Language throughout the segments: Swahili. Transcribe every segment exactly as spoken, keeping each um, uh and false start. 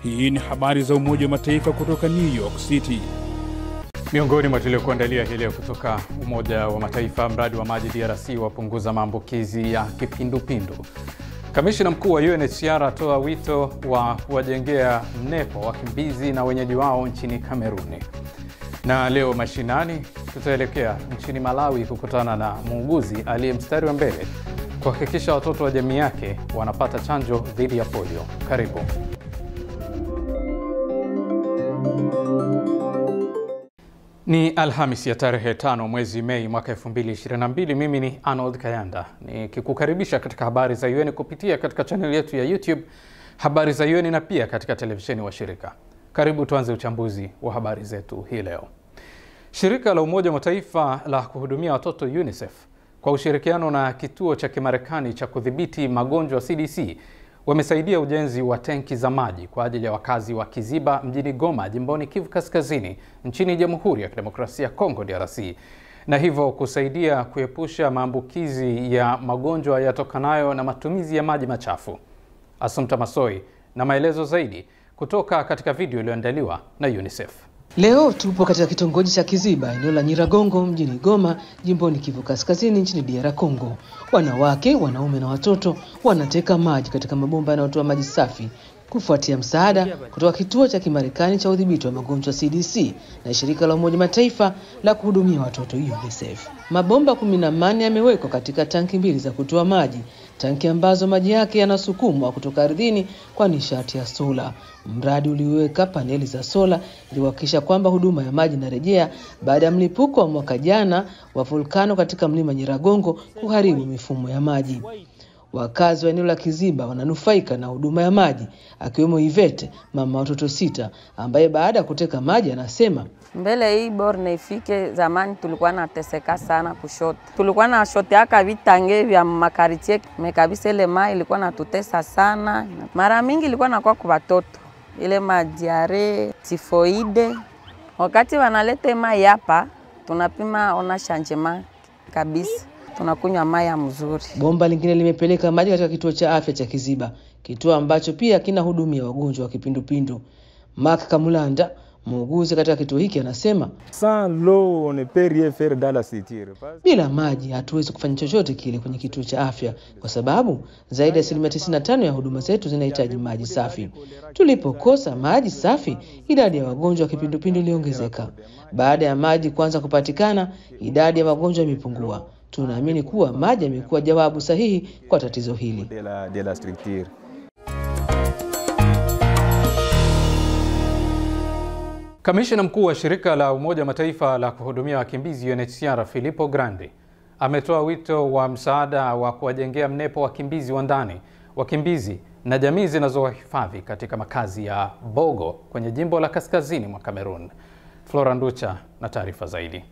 Hii ni habari za Umoja wa Mataifa kutoka New York City. Miongoni mwa tuliokuandalia hii leo kutoka Umoja wa Mataifa, mradi wa maji D R C wapunguza maambukizi ya kipindupindu. Kamishna mkuu wa U N H C R atoa wito wa kuwajengea mnepo wakimbizi na wenyeji wao nchini Cameroon. Na leo mashinani tutaelekea nchini Malawi kukutana na muuguzi aliye mstari wa mbele kuhakikisha watoto wa jamii yake wanapata chanjo dhidi ya polio. Karibu. Ni Alhamisi ya tarehe tano mwezi Mei mwaka elfu mbili ishirini na mbili. Mimi ni Arnold Kayanda nikikukaribisha katika habari za U N kupitia katika channel yetu ya YouTube Habari za U N na pia katika televisheni wa shirika. Karibu tuanze uchambuzi wa habari zetu hii leo. Shirika la Umoja wa Mataifa la kuhudumia watoto UNICEF kwa ushirikiano na kituo cha Kimarekani cha kudhibiti magonjwa C D C wamesaidia ujenzi wa tenki za maji kwa ajili ya wakazi wa Kiziba mjini Goma, jimboni Kivu Kaskazini, nchini Jamhuri ya Kidemokrasia ya Kongo D R C, na hivyo kusaidia kuepusha maambukizi ya magonjwa yatokanayo na matumizi ya maji machafu. Assumpta Masoi na maelezo zaidi kutoka katika video iliyoandaliwa na UNICEF. Leo tupo katika kitongoji cha Kiziba, eneo la Nyiragongo mjini Goma, jimboni Kivu Kaskazini, nchini D R Congo. Wanawake, wanaume na watoto wanateka maji katika mabomba yanayotoa maji safi kufuatia msaada kutoka kituo cha Kimarekani cha udhibiti wa magonjwa C D C na shirika la Umoja Mataifa la kuhudumia watoto UNICEF. Mabomba kumi na nane yamewekwa katika tanki mbili za kutoa maji, tanki ambazo maji yake yanasukumwa kutoka ardhini kwa nishati ya sola. Mradi uliweka paneli za sola ili kuhakikisha kwamba huduma ya maji inarejea baada ya mlipuko wa mwaka jana wa volkano katika mlima Nyiragongo kuharibu mifumo ya maji. Wakazi wa eneo la Kiziba wananufaika na huduma ya maji, akiwemo Ivete, mama watoto sita, ambaye baada ya kuteka maji anasema, mbele hii borne ifike zamani tulikuwa na teseka sana kushota. Tulikuwa na shote aka vitange vya makaritie, mekabisa ile mai ilikuwa natutesa sana. Mara mingi ilikuwa na kwa watoto, ile madiare, tifoide. Wakati wanalete mai hapa, tunapima ona changement kabisa. Tunakunywa maji ya mzuri. Bomba lingine limepeleka maji katika kituo cha afya cha Kiziba, kituo ambacho pia kinahudumia wagonjwa wa kipindupindu. Mark Kamulanda, muuguzi katika kituo hiki, anasema, bila maji hatuwezi kufanya chochote kile kwenye kituo cha afya, kwa sababu zaidi ya asilimia tisini na tano ya huduma zetu zinahitaji maji safi. Tulipokosa maji safi, idadi ya wagonjwa wa kipindupindu iliongezeka. Baada ya maji kuanza kupatikana, idadi ya wagonjwa imepungua. Tunaamini kuwa maji yamekuwa jawabu sahihi kwa tatizo hili. Kamishna mkuu wa shirika la Umoja wa Mataifa la kuhudumia wakimbizi U N H C R Filippo Grandi ametoa wito wa msaada wa kuwajengea mnepo wakimbizi wa ndani, wakimbizi na jamii zinazowahifadhi katika makazi ya Bogo kwenye jimbo la kaskazini mwa Cameroon. Flora Nducha na taarifa zaidi.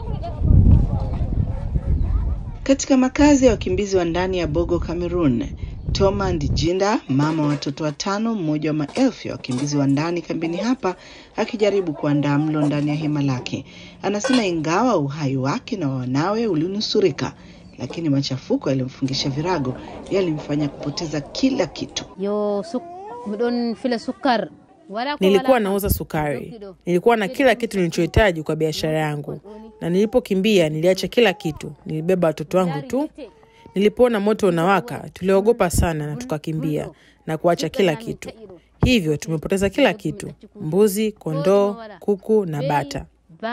Katika makazi ya wakimbizi wa ndani ya Bogo, Cameroon, Toma Ndijinda, mama wa watoto watano, mmoja wa maelfu ya wakimbizi wa ndani kambini hapa, akijaribu kuandaa mlo ndani ya hema lake, anasema ingawa uhai wake na wanawe ulinusurika, lakini machafuko yalimfungisha virago yalimfanya kupoteza kila kitu. Yo suk mdon file sukar. Nilikuwa nauza sukari. Nilikuwa na kila kitu nilichohitaji kwa biashara yangu. Na nilipokimbia niliacha kila kitu. Nilibeba watoto wangu tu. Nilipoona moto unawaka, tuliogopa sana na tukakimbia na kuacha kila kitu. Hivyo tumepoteza kila kitu: mbuzi, kondoo, kuku na bata.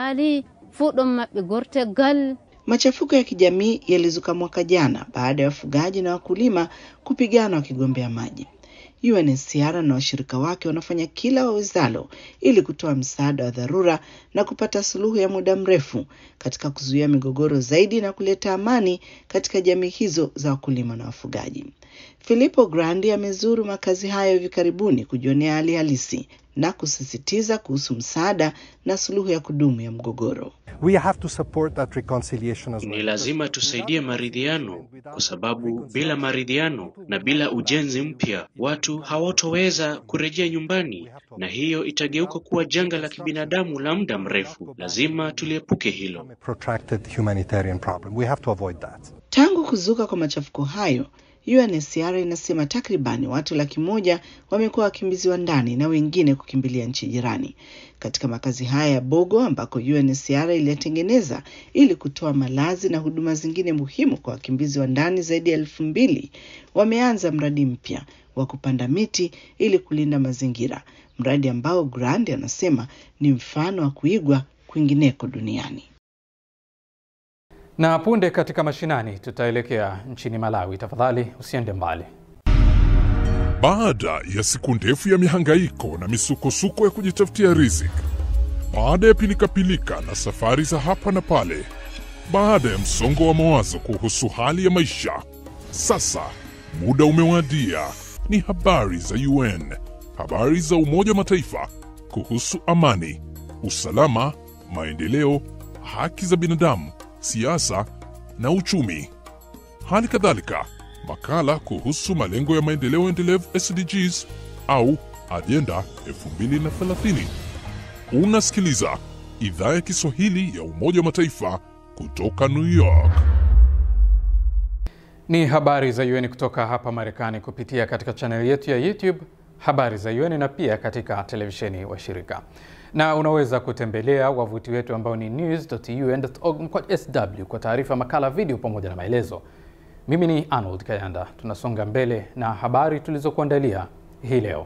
Machafuko ya kijamii yalizuka mwaka jana baada ya wafugaji na wakulima kupigana wakigombea maji. U N H C R na washirika wake wanafanya kila wawezalo ili kutoa msaada wa dharura na kupata suluhu ya muda mrefu katika kuzuia migogoro zaidi na kuleta amani katika jamii hizo za wakulima na wafugaji. Filippo Grandi amezuru makazi hayo hivi karibuni kujionea hali halisi na kusisitiza kuhusu msaada na suluhu ya kudumu ya mgogoro. We have to support that reconciliation as well. Ni lazima tusaidie maridhiano, kwa sababu bila maridhiano na bila ujenzi mpya watu hawatoweza kurejea nyumbani, na hiyo itageuka kuwa janga la kibinadamu la muda mrefu. Lazima tuliepuke hilo. Protracted humanitarian problem. We have to avoid that. Tangu kuzuka kwa machafuko hayo, U N H C R inasema takribani watu laki moja wamekuwa wakimbizi wa ndani na wengine kukimbilia nchi jirani. Katika makazi haya ya Bogo ambako U N H C R iliyatengeneza ili kutoa malazi na huduma zingine muhimu kwa wakimbizi wa ndani zaidi ya elfu mbili, wameanza mradi mpya wa kupanda miti ili kulinda mazingira. Mradi ambao Grand anasema ni mfano wa kuigwa kwingineko duniani. Na punde katika mashinani tutaelekea nchini Malawi. Tafadhali usiende mbali. Baada ya siku ndefu ya mihangaiko na misukosuko ya kujitafutia riziki, baada ya pilika-pilika na safari za hapa na pale, baada ya msongo wa mawazo kuhusu hali ya maisha, sasa muda umewadia. Ni habari za U N, habari za Umoja wa Mataifa kuhusu amani, usalama, maendeleo, haki za binadamu, siasa na uchumi. Hali kadhalika makala kuhusu malengo ya maendeleo endelevu S D Gs au Agenda elfu mbili na thelathini. Unasikiliza Idhaa ya Kiswahili ya Umoja wa Mataifa kutoka New York. Ni habari za U N kutoka hapa Marekani kupitia katika channel yetu ya YouTube Habari za U N na pia katika televisheni wa shirika. Na unaweza kutembelea wavuti wetu ambao ni news dot u n dot org kwa S W kwa taarifa, makala, video pamoja na maelezo. Mimi ni Arnold Kayanda. Tunasonga mbele na habari tulizokuandalia hii leo.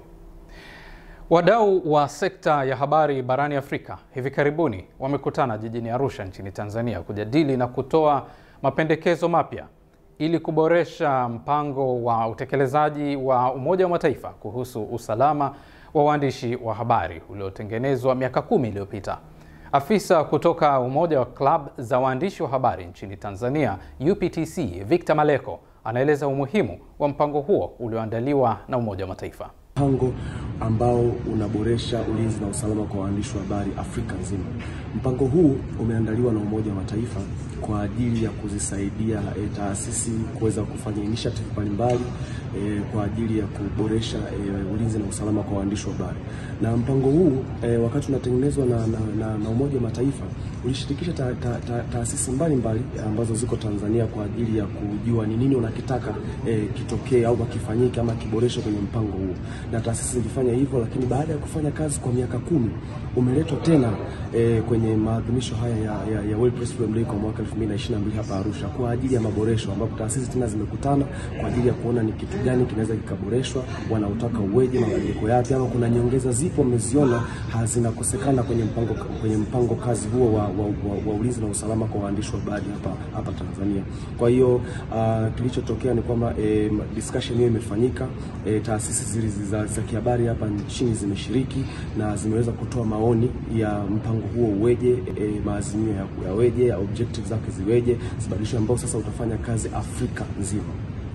Wadau wa sekta ya habari barani Afrika hivi karibuni wamekutana jijini Arusha nchini Tanzania kujadili na kutoa mapendekezo mapya ili kuboresha mpango wa utekelezaji wa Umoja wa Mataifa kuhusu usalama wa waandishi wa habari uliotengenezwa miaka kumi iliyopita. Afisa kutoka Umoja wa Club za waandishi wa habari nchini Tanzania, U P T C, Victor Maleko, anaeleza umuhimu wa mpango huo ulioandaliwa na Umoja wa Mataifa. Mpango ambao unaboresha ulinzi na usalama kwa waandishi wa habari Afrika nzima. Mpango huu umeandaliwa na Umoja wa Mataifa kwa ajili ya kuzisaidia e, taasisi kuweza kufanya initiative mbalimbali e, kwa ajili ya kuboresha e, ulinzi na usalama kwa waandishi wa habari. Na mpango huu e, wakati unatengenezwa na, na, na, na Umoja wa Mataifa ulishirikisha taasisi ta, ta, ta mbalimbali ambazo ziko Tanzania kwa ajili ya kujua ni nini unakitaka e, kitokee au kifanyike ama kiboreshe kwenye mpango huu. Na taasisi zilifanya hivyo, lakini baada ya kufanya kazi kwa miaka kumi umeletwa tena e, kwenye maadhimisho haya ya, ya, ya World Press Freedom Day kwa mwaka elfu mbili na ishirini na mbili hapa Arusha kwa ajili ya maboresho, ambapo taasisi tena zimekutana kwa ajili ya kuona ni kitu gani kinaweza kikaboreshwa, wanautaka uweje, mabadiliko yapi, ama kuna nyongeza zipo mmeziona hazinakosekana kwenye mpango kwenye mpango kazi huo wa, wa, wa, wa ulinzi na usalama kwa waandishi wa habari hapa hapa Tanzania. Kwa hiyo uh, kilichotokea ni kwamba e, discussion hiyo imefanyika, e, taasisi zilizo za, za kihabari hapa nchini zimeshiriki na zimeweza kutoa maoni ya mpango huo uweje, e, maazimio ya yaweje, ya objectives zake ziweje, zibadilishwe ambao sasa utafanya kazi Afrika nzima.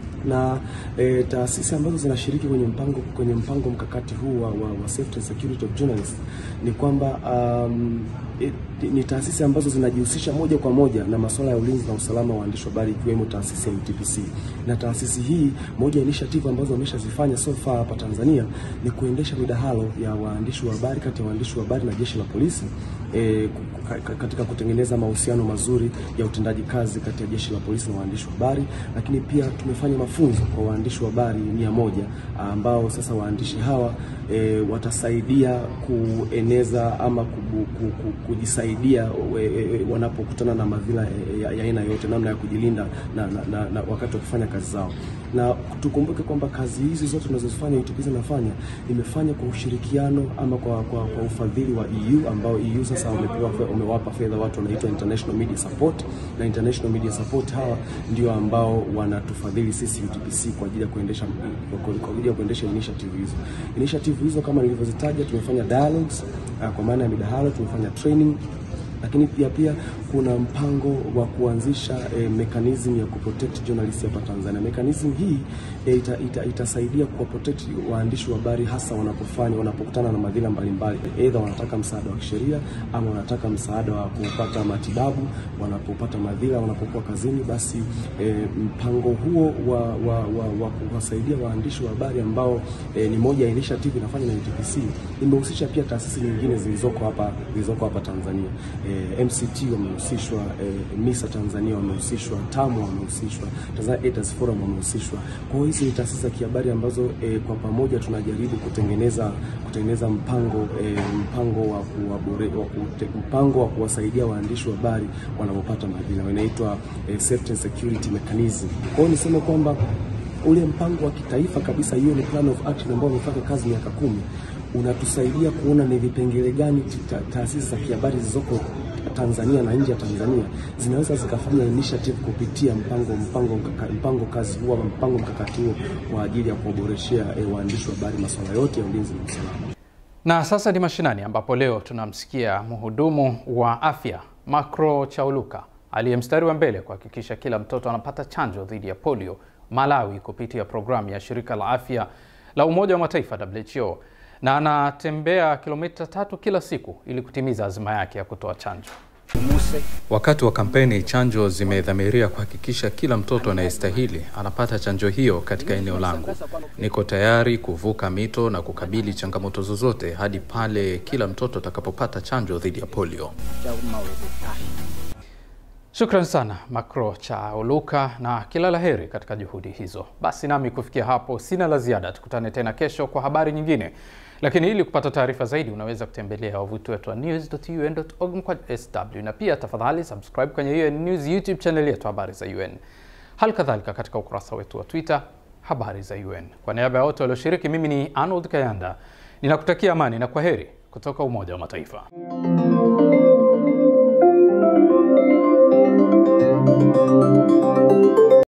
Na e, taasisi ambazo zinashiriki kwenye mpango kwenye mpango mkakati huu wa, wa, wa safety and security of journalists ni kwamba um, e, ni taasisi ambazo zinajihusisha moja kwa moja na masuala ya ulinzi na usalama wa waandishi wa habari, ikiwemo taasisi ya U T P C. Na taasisi hii, moja ya initiative ambazo wameshazifanya so far hapa Tanzania ni kuendesha midahalo ya waandishi wa habari kati ya waandishi wa habari na jeshi la polisi e, katika kutengeneza mahusiano mazuri ya utendaji kazi kati ya jeshi la polisi na waandishi wa habari. Lakini pia tumefanya mafunzo kwa waandishi wa habari mia moja ambao sasa waandishi hawa e, watasaidia kueneza ama kubu, kubu, kujisaidia e, e, wanapokutana na madhila ya aina yote, namna ya kujilinda na, na, na, na wakati wa kufanya kazi zao. Na tukumbuke kwamba kazi hizi zote tunazozifanya U T P C inafanya imefanya kwa ushirikiano ama kwa kwa, kwa ufadhili wa E U, ambao E U sasa wamepewa wamewapa fedha watu wanaitwa International Media Support, na International Media Support hawa ndio ambao wanatufadhili sisi U T P C kwa ajili ya kuendesha kwa ajili ya kuendesha initiative hizo. Initiative hizo kama nilivyozitaja, tumefanya dialogues kwa maana ya midahalo, tumefanya training, lakini pia pia kuna mpango wa kuanzisha e, mechanism ya kuprotect journalists hapa Tanzania. Mechanism hii e, ita, ita, itasaidia kuprotect waandishi wa habari hasa wanapofanya wanapokutana na madhila mbalimbali, either wanataka msaada wa kisheria ama wanataka msaada wa kupata matibabu wanapopata madhila wanapokuwa kazini. Basi e, mpango huo wa wa wa, wa kuwasaidia waandishi wa habari ambao e, ni moja ya initiative inafanya na U T P C, imehusisha pia taasisi nyingine zilizoko hapa zilizoko hapa Tanzania. E, M C T wamehusishwa, e, MISA Tanzania wamehusishwa, TAMU wamehusishwa, Tanzania Editors Forum wamehusishwa. Kwa hiyo hizi ni taasisi za kihabari ambazo e, kwa pamoja tunajaribu kutengeneza kutengeneza mpango e, mpango wa kuwabore, wa kute, mpango wa kuwasaidia waandishi wa habari wanapopata madhila, inaitwa e, safety and security mechanism. Kwa hiyo niseme kwamba ule mpango wa kitaifa kabisa, hiyo ni plan of action ambao umefanya kazi miaka kumi, unatusaidia kuona ni vipengele gani taasisi za kihabari zilizoko Tanzania na nje ya Tanzania zinaweza zikafanya initiative kupitia mpango mpango mkaka, mpango kazi huo, mpango mkakati huo kwa ajili ya kuboreshea e, waandishi wa habari masuala yote ya ulinzi na usalama. Na sasa ni mashinani, ambapo leo tunamsikia mhudumu wa afya Makro Chauluka aliye mstari wa mbele kuhakikisha kila mtoto anapata chanjo dhidi ya polio Malawi kupitia programu ya shirika la afya la Umoja wa Mataifa W H O, na anatembea kilomita tatu kila siku ili kutimiza azma yake ya kutoa chanjo. Wakati wa kampeni, chanjo zimedhamiria kuhakikisha kila mtoto anayestahili anapata chanjo hiyo katika eneo langu. Niko tayari kuvuka mito na kukabili changamoto zozote hadi pale kila mtoto atakapopata chanjo dhidi ya polio. Shukran sana Makro Chauluka, na kila laheri katika juhudi hizo. Basi nami kufikia hapo sina la ziada. Tukutane tena kesho kwa habari nyingine. Lakini ili kupata taarifa zaidi unaweza kutembelea wavuti wetu wa news dot u n dot org mkwaju S W, na pia tafadhali subscribe kwenye U N News YouTube channel yetu Habari za U N. Hali kadhalika katika ukurasa wetu wa Twitter Habari za U N. Kwa niaba ya wote walioshiriki, mimi ni Arnold Kayanda. Ninakutakia amani na kwaheri kutoka Umoja wa Mataifa.